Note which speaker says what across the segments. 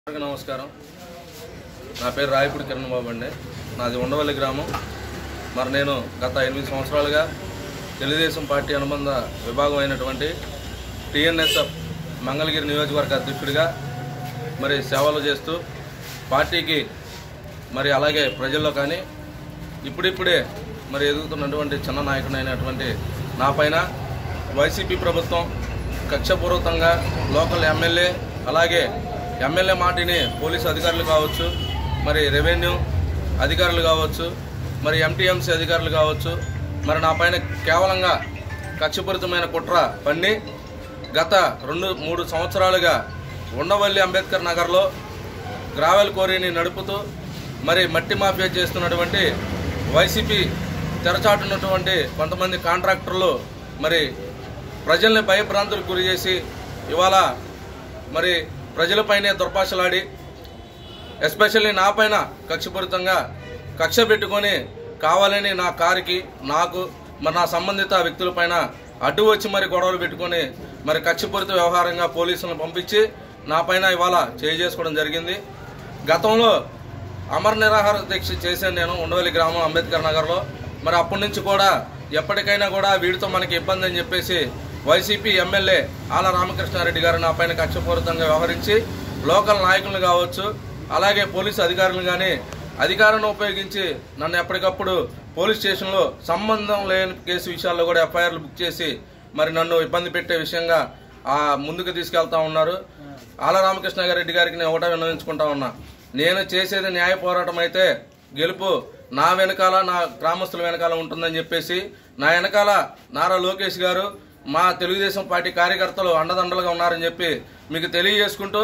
Speaker 1: నమస్కారం. నా పేరు రాయపూడి కిరణ్ బాబు అండి. నాది ఉండవల్లి గ్రామం. మరి నేను గత 8 సంవత్సరాలుగా తెలుగుదేశం పార్టీ అనుబంధ విభాగం అయినటువంటి టీఎన్ఎస్ఎఫ్ మంగళగిరి నియోజకవర్గ అధ్యక్షుడిగా మరి సేవలు చేస్తూ పార్టీకి మరి అలాగే ప్రజల్లో కానీ ఇప్పుడిప్పుడే మరి ఎదుగుతున్నటువంటి చిన్న నాయకుడైనటువంటి నా పైన వైసీపీ ప్రభుత్వం కక్షపూర్వకంగా లోకల్ ఎమ్మెల్యే అలాగే ఎమ్మెల్యే మాటిని పోలీసు అధికారులు కావచ్చు, మరి రెవెన్యూ అధికారులు కావచ్చు, మరి ఎంటీఎంసీ అధికారులు కావచ్చు, మరి నా పైన కేవలంగా కక్షపూరితమైన కుట్ర పన్ని గత 2-3 సంవత్సరాలుగా ఉండవల్లి అంబేద్కర్ నగర్లో గ్రావెల్ క్వారీని నడుపుతూ మరి మట్టి మాఫియా చేస్తున్నటువంటి వైసీపీ తెరచాటున్నటువంటి కొంతమంది కాంట్రాక్టర్లు మరి ప్రజల్ని భయభ్రాంతులకు గురి చేసి ఇవాళ మరి ప్రజలపైనే దుర్భాషలాడి ఎస్పెషల్లీ నా పైన కక్షపూరితంగా కక్ష పెట్టుకొని కావాలని నా కారుకి నాకు మరి నా సంబంధిత వ్యక్తులపైన అడ్డు వచ్చి మరి గొడవలు పెట్టుకొని మరి కక్షపూరిత వ్యవహారంగా పోలీసులను పంపించి నా పైన ఇవాళ చేసుకోవడం జరిగింది. గతంలో అమర నిరాహార దీక్ష చేశాను నేను ఉండవల్లి గ్రామం అంబేద్కర్ నగర్లో. మరి అప్పటి నుంచి కూడా ఎప్పటికైనా కూడా వీడితో మనకి ఇబ్బంది అని చెప్పేసి వైసీపీ ఎమ్మెల్యే ఆల రామకృష్ణారెడ్డి గారు నా పైన కక్షపూరితంగా వ్యవహరించి లోకల్ నాయకులు కావచ్చు అలాగే పోలీసు అధికారులు కానీ అధికారాన్ని ఉపయోగించి నన్ను ఎప్పటికప్పుడు పోలీస్ స్టేషన్లో సంబంధం లేని కేసు విషయాల్లో కూడా ఎఫ్ఐఆర్లు బుక్ చేసి మరి నన్ను ఇబ్బంది పెట్టే విషయంగా ముందుకు తీసుకెళ్తా ఉన్నారు. ఆల రామకృష్ణారెడ్డి గారికి నేను ఒకటే విన్నవించుకుంటా ఉన్నా, నేను చేసేది న్యాయ పోరాటం అయితే గెలుపు నా వెనకాల నా గ్రామస్తుల వెనకాల ఉంటుందని చెప్పేసి నా వెనకాల నారా లోకేష్ గారు మా తెలుగుదేశం పార్టీ కార్యకర్తలు అండదండలుగా ఉన్నారని చెప్పి మీకు తెలియజేసుకుంటూ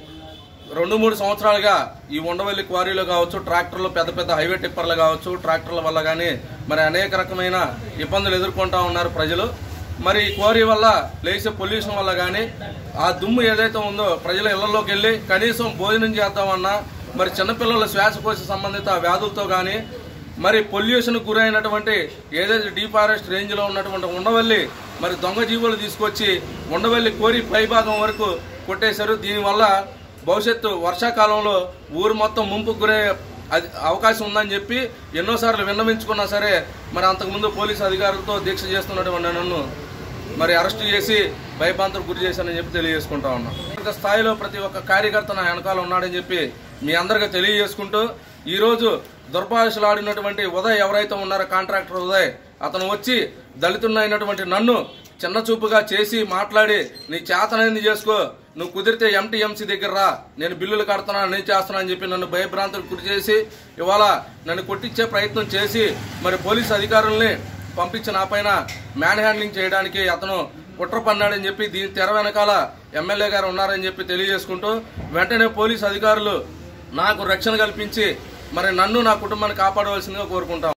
Speaker 1: 2-3 సంవత్సరాలుగా ఈ ఉండవల్లి క్వారీలో కావచ్చు, ట్రాక్టర్లు పెద్ద పెద్ద హైవే టిప్పర్లు కావచ్చు, ట్రాక్టర్ల వల్ల కానీ మరి అనేక రకమైన ఇబ్బందులు ఎదుర్కొంటా ఉన్నారు ప్రజలు. మరి ఈ క్వారీ వల్ల లేచే పొల్యూషన్ వల్ల కానీ ఆ దుమ్ము ఏదైతే ఉందో ప్రజల ఇళ్లలోకి వెళ్ళి కనీసం భోజనం చేద్దామన్నా మరి చిన్నపిల్లల శ్వాసకోశ సంబంధిత వ్యాధులతో కానీ మరి పొల్యూషన్ గురైనటువంటి ఏదైతే డీఫారెస్ట్ రేంజ్లో ఉన్నటువంటి ఉండవల్లి మరి దొంగ జీవులు తీసుకొచ్చి ఉండవల్లి కోరి పైభాగం వరకు కొట్టేశారు. దీనివల్ల భవిష్యత్తు వర్షాకాలంలో ఊరు మొత్తం ముంపుకు గురే అవకాశం ఉందని చెప్పి ఎన్నోసార్లు విన్నవించుకున్నా సరే మరి అంతకుముందు పోలీసు అధికారులతో దీక్ష చేస్తున్నటువంటి నన్ను మరి అరెస్టు చేసి భయభ్రాంతులకు గురి చేశానని చెప్పి తెలియజేసుకుంటా ఉన్నాం. స్థాయిలో ప్రతి ఒక్క కార్యకర్త నా వెనకాల ఉన్నాడని చెప్పి మీ అందరికీ తెలియజేసుకుంటూ ఈరోజు దుర్భాషలాడినటువంటి ఉదయ్ ఎవరైతే ఉన్నారో కాంట్రాక్టర్ ఉదయ్, అతను వచ్చి దళితున్నటువంటి నన్ను చిన్న చూపుగా చేసి మాట్లాడి నీ చేతనైంది చేసుకో, నువ్వు కుదిరితే ఎంటీఎంసీ దగ్గర రా, నేను బిల్లులు కడుతున్నా నేను చేస్తున్నా అని చెప్పి నన్ను భయభ్రాంతులకు గురి చేసి ఇవాళ నన్ను కొట్టించే ప్రయత్నం చేసి మరి పోలీసు అధికారుల్ని పంపించి నా పైన మ్యాన్ హ్యాండ్లింగ్ చేయడానికి అతను కుట్ర పన్నాడని చెప్పి దీని తెర వెనకాల ఎమ్మెల్యే గారు ఉన్నారని చెప్పి తెలియజేసుకుంటూ వెంటనే పోలీసు అధికారులు నాకు రక్షణ కల్పించి మరి నన్ను నా కుటుంబాన్ని కాపాడవలసిందిగా కోరుకుంటాం.